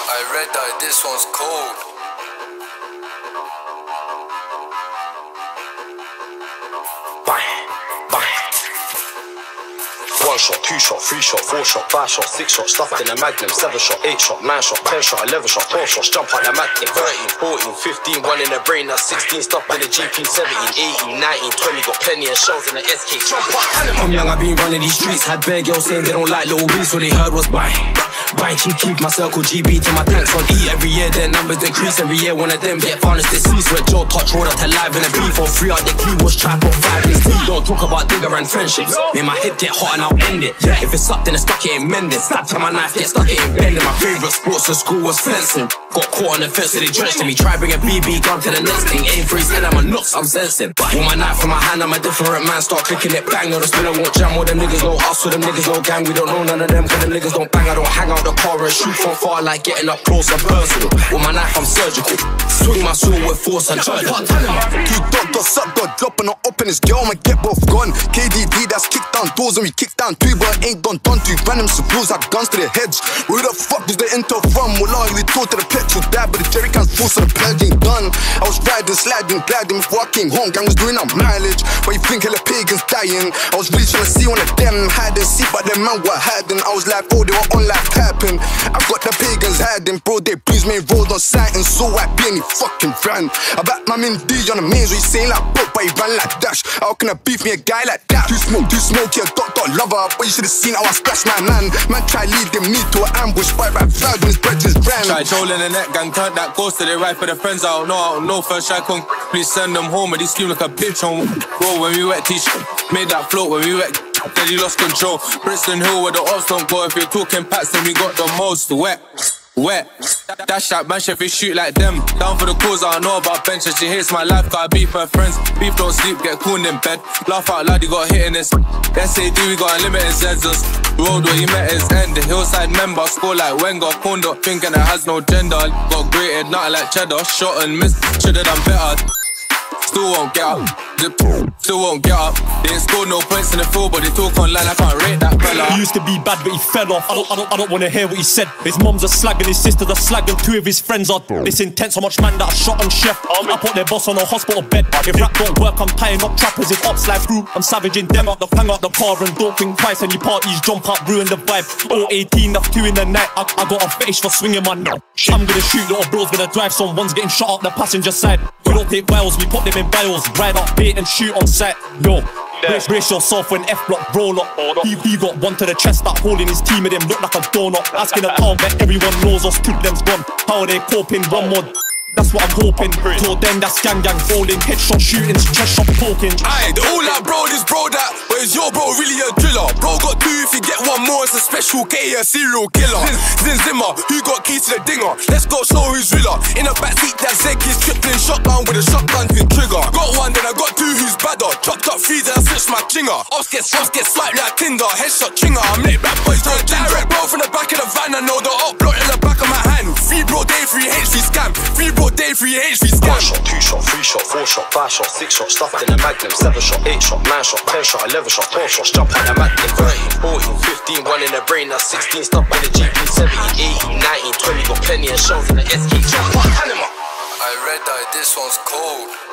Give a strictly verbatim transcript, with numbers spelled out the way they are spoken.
I read that this one's cold. One shot, two shot, three shot, four shot, five shot, six shot, stuffed in a magnum, seven shot, eight shot, nine shot, ten shot, eleven shot, twelve shots, jump on the magnum, thirteen, fourteen, fifteen, one in the brain, that's sixteen, stuffed in the G P, seventeen, eighteen, nineteen, twenty, got plenty of shells in the S K, jump on animal. I'm young, I've been running these streets, had bare girls saying they don't like little Rhys, all they heard was bye. Buying cheap, keep my circle G B to my tanks on E. Every year their numbers decrease, every year one of them get found as deceased. When Joe touch road up to live in a beef or three out the key was trap or five days. Don't talk about Digga and friendships. Make my head get hot and I'll end it. Yeah, if it's up then it's stuck, it ain't mending. Stab to my knife, get stuck, it ain't bending. My favourite sports at school was fencing. Got caught on the fence so they drenched me. Try bring a B B gun to the next thing. Aim for his head, I'm a nuts, I'm sensing. With my knife in my hand, I'm a different man. Start clicking it, bang, no the spinner won't jam. All them niggas no us, so them niggas no gang. We don't know none of them, cause them niggas don't bang. I don't hang out the car and shoot from far, like getting up close and personal. With my knife, I'm surgical. Swing my sword with force and charge. Two dot dot sub dot drop and I open his girl, man get both gone. K D D that's kicked down doors and we kicked down two, but ain't done done two. Random suppose have guns to their heads. Where the fuck does the intel from? Well, I really talk to the petrol dad, but the jerry can't force so the pledge ain't done. I was riding, sliding, gliding before I came home. Gang was doing our mileage, but you think hella pagans dying. I was really trying to see one of them hiding, see, but them man were hiding. I was like, oh, they were on live tapping. I got the pagans hiding, bro, they bruise main road on sight, and so I be any fucking ran. I back my main D on the mains, where he saying like book, but he ran like dash. How can I beef me a guy like that? Two smoke, two smokey, a dot dot lover, but you should've seen how I splashed my man. Man try lead them me to an ambush, fight right flag when his brethren ran. Try trolling the net gang, turn that ghost to the right for the friends. I don't know, I don't know, first try con. Please send them home, and he scream like a bitch on. Bro, when we wet t-shirt, made that float when we wet. Then he lost control. Bristol Hill where the ops don't go. If you're talking packs, then we got the most wet. Wet, dash that man if we shoot like them. Down for the cause, I don't know about benches. She hates my life, got beef her friends. Beef don't sleep, get cooled in bed. Laugh out loud, he got hit in this. S A D, we got unlimited sensors. Road where he met his end. The hillside member, score like Wenger. Corned up, thinking it has no gender. Got grated, nothing like cheddar. Shot and missed, should've done better. Still won't get up, still won't get up. They ain't scored no points in the field, but they talk online, I can't rate that fella. He used to be bad, but he fell off. I don't, I don't, I don't wanna hear what he said. His mom's a slag and his sister's a slag, and two of his friends are this intense. How much man that I shot on chef. I put their boss on a hospital bed. If rap don't work, I'm tying up trappers. If ops slide through, I'm savaging them up the hang out the car and don't think twice. Any parties jump up, ruin the vibe. oh eighteen, that's two in the night. I, I got a fetish for swinging my nut. I'm gonna shoot, little bro's gonna drive. Someone's getting shot up the passenger side. We don't take vials, we put them in vials. Ride up, bait and shoot on set. Yo, brace, brace yourself when F block roll up. He, he got one to the chest, that hole in his team of them look like a donut. Asking a town bet everyone knows us, two them's gone. How are they coping? One more. That's what I'm hoping. Till then, that's gang gang rolling. Headshot shootings, chest shot poking. Aye, the all like bro, this bro that. But is your bro really a driller? Bro got two, if you get one more, it's a special K, a serial killer. Zin Zimmer, who got keys to the dinger? Let's go slow, who's realer? In the backseat, that Zeg is tripling shotgun with a shotgun to trigger. Got one, then I got two, who's badder? Chopped up three, then I switched my chinger. Ops get ops get swiped like Tinder. Headshot chinger, I make rap boys turn direct. Bro from the back of the van, I know the up block in the back of my hand. Free bro day, free H V scam. Free bro day, free H V scam. One shot, two shot, three shot, four shot, five shot, six shot, stuffed in a magnum, seven shot, eight shot, nine shot, ten shot, eleven shot, twelve shots, jump on the magnum, thirteen, fourteen, fifteen, one in the brain, that's sixteen, stuffed by the G P, seventeen, eighteen, nineteen, twenty, got plenty of shells in the S K, jump on animal. I read that this one's cold.